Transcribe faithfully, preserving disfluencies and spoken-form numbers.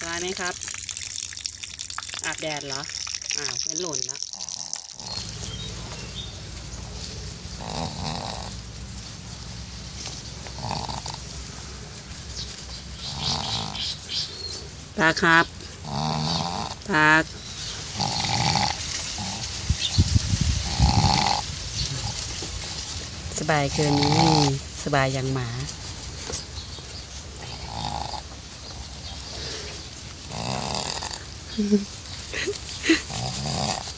บายไหมครับอาบแดดเหรออ้าวเป็นหล่นแล้วตาครับตาสบายเกินนี้ไม่มีสบายอย่างหมา